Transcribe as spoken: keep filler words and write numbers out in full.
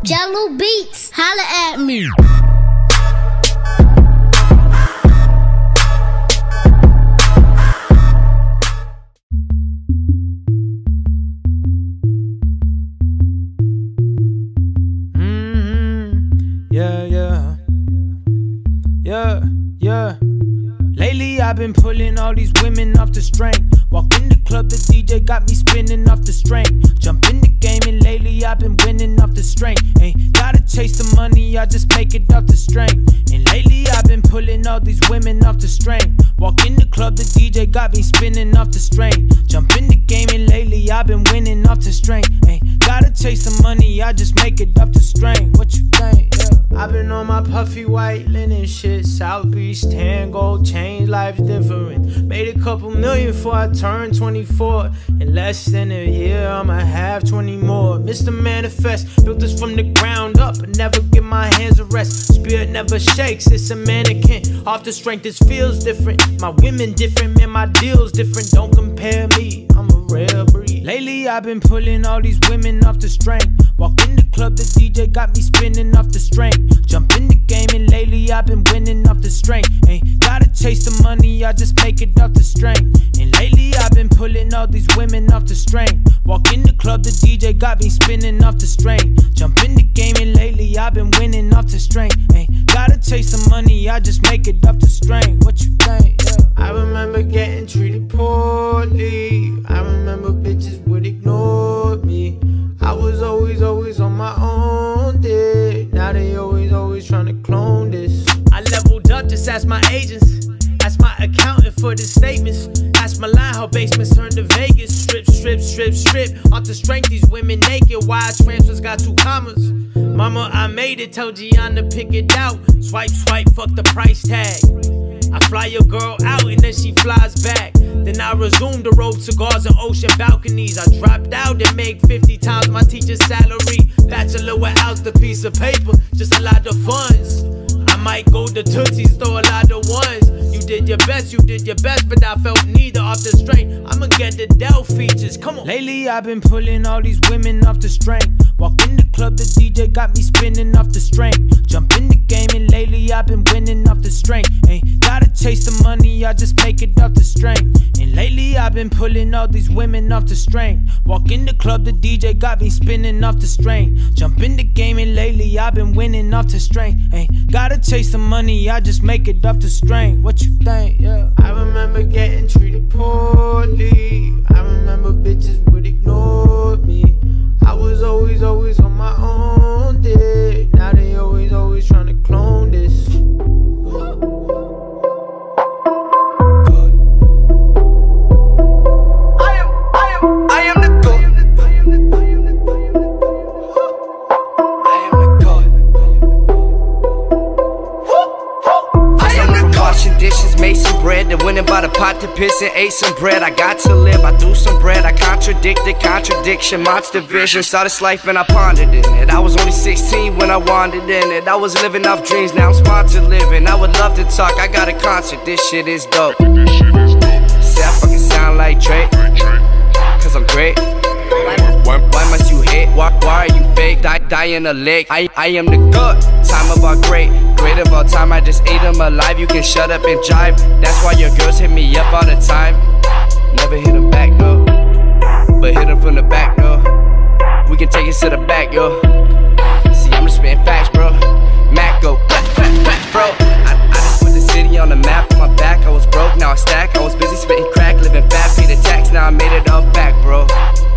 Jello Beats, holla at me. Mm-hmm. Yeah, yeah. Yeah, yeah. Lately I've been pulling all these women off the string. Walk in the club, the D J got me spinning off the string. Jump in the game and lately I've been winning off the string. Ain't gotta chase the money, I just make it off the string. And lately I've been pulling all these women off the string. Walk in the club, the D J got me spinning off the string. Jump in the game and lately I've been winning off the string. Ain't gotta chase the money, I just make it off the string. What you think? Yeah. I've been on my puffy white linen shit. South Beach, tan gold chain, life's different. Made a couple million before I turned twenty-four. In less than a year, I'ma have twenty more. Mister Manifest, built this from the ground up, but never give my hands a rest. Spirit never shakes, it's a mannequin. Off the strength, this feels different. My women different, man, my deals different. Don't compare me, I'm a rare breed. Lately, I've been pulling all these women off the string. Walk in the club, the D J got me spinning off the string. Jump in the game and lately I've been winning off the string. Ain't gotta chase the money, I just make it off the string. And lately I've been pulling all these women off the string. Walk in the club, the D J got me spinning off the string. Jump in the game and lately I've been winning off the string. Ain't gotta chase the money, I just make it off the string. What you think? Yeah. I remember getting treated poorly. I remember bitches would ignore me. I was always, always on my own dick. Now they always, always trying to clone this. I leveled up, just ask my agents. Ask my accountant for the statements. Ask my line, how basements turn to Vegas. Strip, strip, strip, strip. Off the strength, these women naked. Wide transfers got two commas. Mama, I made it, tell Gian to pick it out. Swipe, swipe, fuck the price tag. I fly your girl out and then she flies back. Then I resume the road, cigars and ocean balconies. I dropped out and make fifty times my teacher's salary. Bachelor without the piece of paper, just a lot of funds. I might go to Tootsie's, throw a lot of ones. You did your best, you did your best, but I felt neither off the string. I'ma get the Dell features, come on. Lately I've been pulling all these women off the string. Walk in the club, the D J got me spinning off the string. Jump in the game and lately I've been winning off the string. Ain't gotta chase the money, I just make it off the string. And lately I've been pulling all these women off the string. Walk in the club, the D J got me spinning off the string. Jump in the game and lately I've been winning off the string. Ain't gotta chase the money, I just make it off the string. What you think? Yeah. I remember getting treated poorly. I remember bitches would ignore me. I was always, always on my own dick. Now they always, always trying to clone this. I am, I am, I am the God. I am the God. I am the God. Washing dishes, made some bread, then went and bought a pot to piss and ate some bread. I got to live, I threw some bread, I contradicted contradiction, monster vision. Saw this life and I pondered in it. I was only sixteen when I wandered in it. I was living off dreams, now I'm sponsored living. I would love to talk, I got a concert, this shit is dope. Say I fucking sound like Drake, cause I'm great. Why, why must you hate? Why, why are you fake? Die, die in a lake. I, I am the good. Time of our great. Great of all time. I just ate them alive. You can shut up and jive. That's why your girls hit me up all the time. Never hit them back though, but hit them from the back though. We can take it to the back, yo. See, I'm just spitting facts, bro. Mac go, back, back, back, bro. I, I just put the city on the map on my back. I was broke, now I stack. I was busy spitting crack, living fat, paid the tax. Now I made it all back, bro.